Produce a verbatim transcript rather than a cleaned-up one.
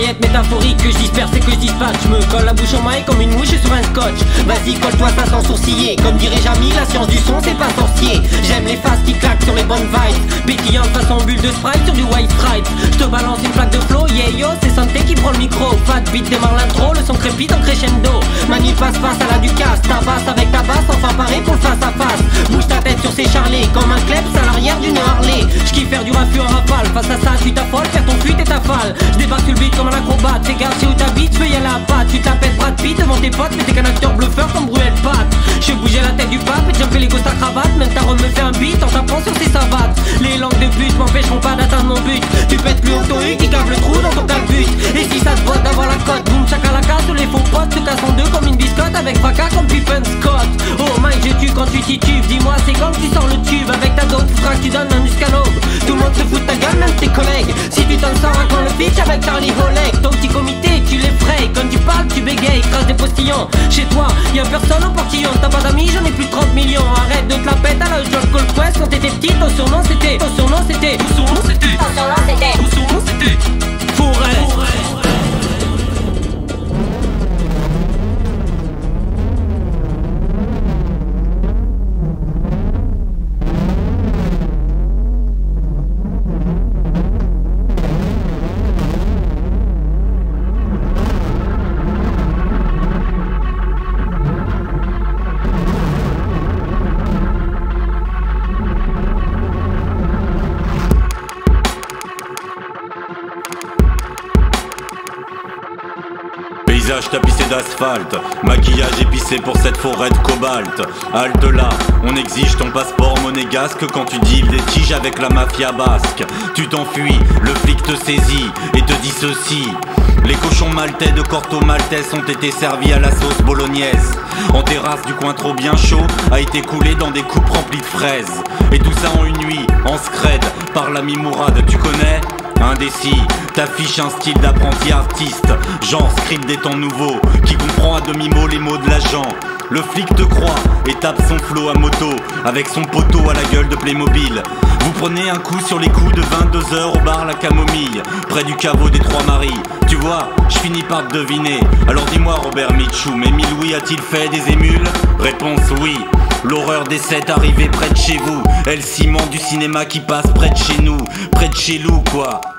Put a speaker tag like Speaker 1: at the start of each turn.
Speaker 1: mitraillette métaphorique que je disperse et que je dispatche. Je me colle la bouche au maille comme une mouche sur un scotch. Vas-y, colle-toi ça sans sourciller. Comme dirait Jamy, la science du son c'est pas sorcier. J'aime les faces qui claquent sur les bonnes vibes, pétillantes façon bulle de Sprite sur du white stripe. Je te balance une plaque de flow, yeah yo, c'est Santé qui prend le micro. Fat beat démarre l'intro, le son crépite en crescendo. Manu passe face à la Ducasse, tabasse avec ta basse, enfin paré pour le face à face. Bouge ta tête sur ces charlets, comme un kleps à l'arrière d'une Harley. J'kiffe faire du raffut en rafale, face à ça tu t'affoles, faire ton fuite et ta falle. J'débarque sur le beat comme un acrobate, fais gaffe où t'habites, tu veux y aller à la patte. Tu t'appelles Brad Pitt devant tes potes, mais t'es qu'un acteur bluffeur comme Bruel Pat. Je bouger la tête du pape et jumper les gosses à cravate. Même ta me fait un beat en tapant sur ses savates. Les langues de pute m'empêcheront pas d'atteindre mon but. Tu pètes plus haut que ton U, qui cave le trou dans ton calbut. Et si ça te botte d'avoir la cote, boum chakalaka sur les faux potes. Te casse en deux comme une biscotte avec fracas comme Pippen Scott. Oh Mike, je tue quand tu titubes. Dis-moi c'est quand tu sors le tube. Avec ta dose frac tu donnes un muscalobe. Tout le monde se fout de ta gueule, même tes collègues. Si tu t'en sors quand le pitch avec Charlie Holek. Ton petit comité tu les frayes. Quand tu parles tu bégayes, crasse des postillons. Chez toi y'a personne au portillon. T'as pas d'amis, j'en ai plus de trente millions. Arrête de te la pète à la John Cold Quest. Quand t'étais petit ton surnom c'était, ton surnom c'était, ton surnom c'était, ton surnom c'était, ton surnom c'était Forest.
Speaker 2: Paysage tapissé d'asphalte, maquillage épicé pour cette forêt de cobalt. Halte là, on exige ton passeport monégasque quand tu deals des tiges avec la mafia basque. Tu t'enfuis, le flic te saisit et te dit ceci: les cochons maltais de Corto Maltese ont été servis à la sauce bolognaise. En terrasse du coin trop bien chaud a été coulé dans des coupes remplies de fraises. Et tout ça en une nuit, en scred, par l'ami Mourad, tu connais? Indécis, t'affiches un style d'apprenti artiste, genre script des temps nouveaux, qui comprend à demi-mot les mots de l'agent. Le flic te croit et tape son flow à moto, avec son poteau à la gueule de Playmobil. Vous prenez un coup sur les coups de vingt-deux heures au bar La Camomille, près du caveau des Trois Maries. Tu vois, je finis par te deviner. Alors dis-moi Robert Mitchou, mais Louis a-t-il fait des émules? Réponse oui. L'horreur des sept arrivés près de chez vous, est le ciment du cinéma qui passe près de chez nous, près de chez nous quoi.